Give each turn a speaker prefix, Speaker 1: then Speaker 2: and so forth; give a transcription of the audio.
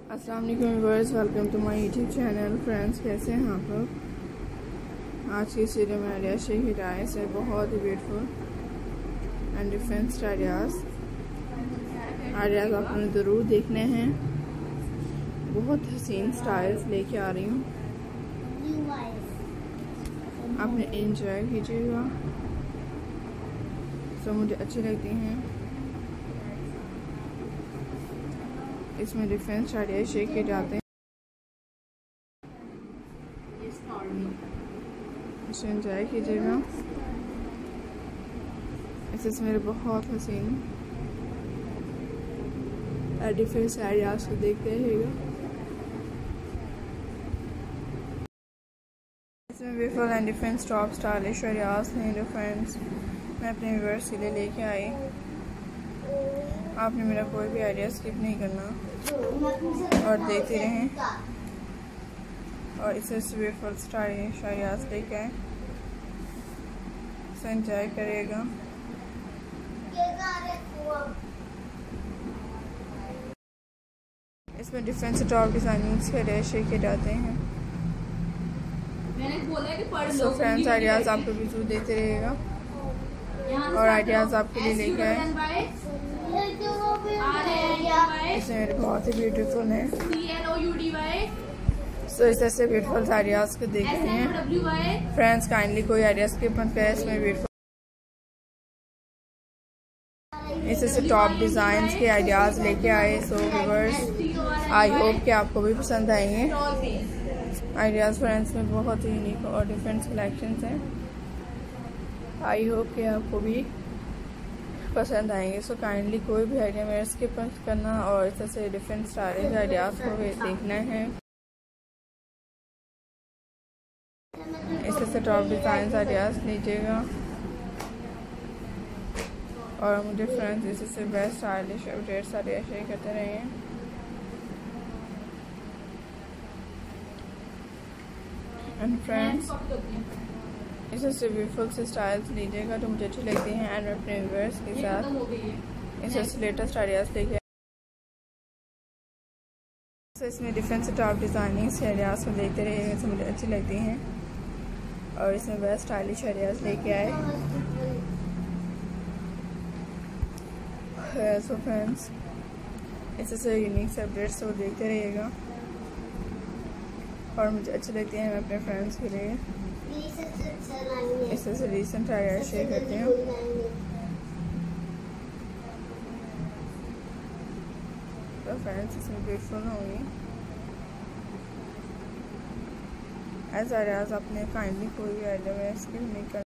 Speaker 1: अस्सलाम वालेकुम viewers, welcome to my YouTube channel. Friends, कैसे हैं आप लोग? आज की सीरीज में आइडिया शेख हिदायत से बहुत ही ब्यूटीफुल एंड डिफरेंट आइडियाज़ आपने ज़रूर देखने हैं। बहुत हसीन स्टाइल्स लेके आ रही हूँ, आपने एंजॉय कीजिएगा। तो मुझे अच्छी लगती हैं। इसमें डिफरेंट आइडिया शेक किए जाते हैं, इसे एंजॉय कीजिएगा। इससे मेरे बहुत हसीन डिफरेंट आइडियाज को देखते रहेगा। इसमें beautiful and different top stylish ideas हैं जो फ्रेंड्स मैं अपने व्यूअर्स के लिए लेके आई। आपने मेरा कोई भी आइडिया स्किप नहीं करना और देखते रहें और इसे ब्यूटीफुल स्टाइलिश आइडियाज लेके आए, इसे एंजॉय करिएगा। इसमें डिफरेंट टॉप डिजाइनिंग्स के लिए शेक किए जाते हैं। सो फ्रेंड्स, आइडियाज आपको भी जरूर देते रहेगा और आइडियाज आपके लिए लेके आए। इसे मेरे बहुत ही ब्यूटीफुल है। सो इस तरह से ब्यूटीफुल आइडियाज को देखते हैं। फ्रेंड्स, काइंडली कोई आइडियाज स्किप मत करें। इसमें ब्यूटीफुल इससे टॉप डिजाइन्स के आइडियाज लेके आए। सो व्यूअर्स, आई होप कि आपको भी पसंद आएंगे आइडियाज। फ्रेंड्स में बहुत ही यूनिक और डिफरेंट कलेक्शंस हैं। आई होप कि आपको भी पसंद आएंगे। सो काइंडली कोई भी आइडिया मेरा स्किप करना और इस तरह से डिफरेंट स्टाइलिश आइडियाज को भी देखना है। इस तरह से टॉप डिजाइन आइडियाज लीजिएगा और मुझे फ्रेंड्स इससे best stylish updates idea share करते रहिए। एंड फ्रेंड्स, इससे ब्यूटीफुल से स्टाइल्स लीजिएगा जो मुझे अच्छी लगती हैं एंड अपने व्यूअर्स के साथ इससे लेटेस्ट आइडियाज लेके। इसमें डिफरेंट से टॉप डिजाइनिंग से आइडियाज को देखते रहिए जो मुझे अच्छी लगती हैं और इसमें बेस्ट स्टाइलिश आइडियाज लेके आए। सो फ्रेंड्स, इससे यूनिक से अपडेट्स को देखते रहिएगा और मुझे अच्छी लगती है। मैं अपने फ्रेंड्स के लिए इससे रिसेंट आइडिया शेयर करती हूँ। तो फ्रेंड्स, इसमें ब्यूटीफुल होंगी ऐसे आइडियाज। अपने काइंडली कोई भी आइडिया में स्किप नहीं कर